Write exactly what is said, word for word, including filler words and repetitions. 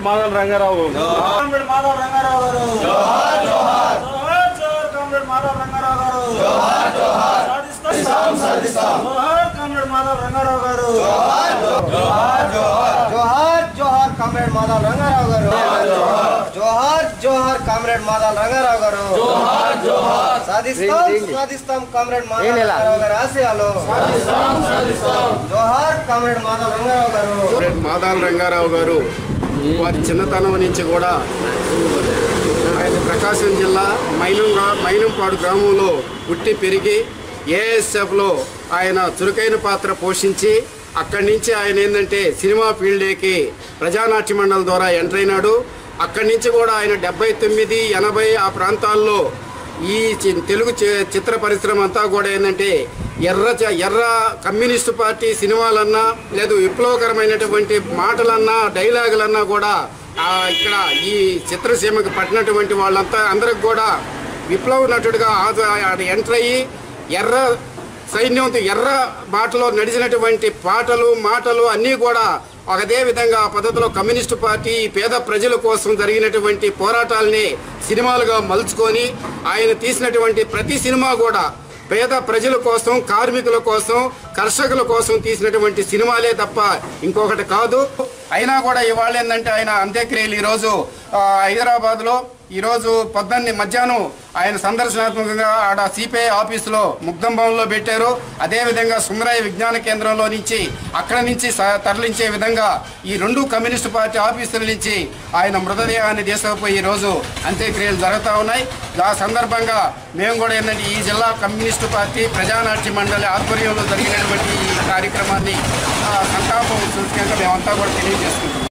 Comrade Madala Rangarao comrade Madala Rangarao గారు జోహార్ జోహార్ జోహార్ జోహార్ comrade Madala Rangarao గారు జోహార్ జోహార్ సాధిస్తాం సాధిస్తాం జోహార్ కామ్రేడ్ మాదల రంగారావు గారు జోహార్ జోహార్ జోహార్ జోహార్ కామ్రేడ్ మాదల రంగారావు గారు జోహార్ జోహార్ కామ్రేడ్ మాదల రంగారావు గారు జోహార్ జోహార్ సాధిస్తాం సాధిస్తాం కామ్రేడ్ మాదల రంగారావు గారి ఆశయాలు సాధిస్తాం సాధిస్తాం జోహార్ కామ్రేడ్ మాదల రంగారావు గారు మాదల రంగారావు గారు వారి చిన్నతనం నుంచి కూడా ఆయన ప్రకాశం జిల్లా మైనం మైనంపాడు గ్రామంలో పుట్టి పెరిగి ఏఎస్ఎఫ్లో ఆయన చురుకైన పాత్ర పోషించి అక్కడి నుంచి ఆయన ఏంటంటే సినిమా ఫీల్డ్కి ప్రజానాట్య మండలి ద్వారా ఎంటర్ అయినాడు. అక్కడి నుంచి కూడా ఆయన డెబ్బై తొమ్మిది ఎనభై ఆ ప్రాంతాల్లో ఈ తెలుగు చిత్ర పరిశ్రమ అంతా కూడా ఏంటంటే ఎర్ర ఎర్ర కమ్యూనిస్టు పార్టీ సినిమాలన్నా లేదు విప్లవకరమైనటువంటి మాటలన్నా డైలాగులన్నా కూడా ఇక్కడ ఈ చిత్రసీమకు పట్టినటువంటి వాళ్ళంతా అందరికి కూడా విప్లవ నటుడిగా ఎంటర్ అయ్యి ఎర్ర సైన్యంతో ఎర్ర బాటలో నడిచినటువంటి పాటలు మాటలు అన్నీ కూడా అదే విధంగా పద్ధతిలో కమ్యూనిస్టు పార్టీ పేద ప్రజల కోసం జరిగినటువంటి పోరాటాలని సినిమాలుగా మలుచుకొని ఆయన తీసినటువంటి ప్రతి సినిమా కూడా పేద ప్రజల కోసం కార్మికుల కోసం కర్షకుల కోసం తీసినటువంటి సినిమాలే తప్ప ఇంకొకటి కాదు. అయినా కూడా ఇవాళ ఏంటంటే ఆయన అంత్యక్రియలు ఈరోజు హైదరాబాద్లో ఈరోజు పొద్దున్నే మధ్యాహ్నం ఆయన సందర్శనాత్మకంగా ఆడ సిపిఐ ఆఫీసులో ముగ్ధం భవన్లో పెట్టారు. అదేవిధంగా సుందరయ్య విజ్ఞాన కేంద్రంలో నుంచి అక్కడ నుంచి తరలించే విధంగా ఈ రెండు కమ్యూనిస్టు పార్టీ ఆఫీసుల నుంచి ఆయన మృతదేహాన్ని తీసుకుపోయి ఈరోజు అంత్యక్రియలు జరుగుతూ ఉన్నాయి. ఆ సందర్భంగా మేము కూడా ఏంటంటే ఈ జిల్లా కమ్యూనిస్టు పార్టీ ప్రజానాట్య మండలి ఆధ్వర్యంలో జరిగినటువంటి ఈ కార్యక్రమాన్ని సంతాపం సూచకంగా మేమంతా కూడా తెలియజేస్తున్నాం.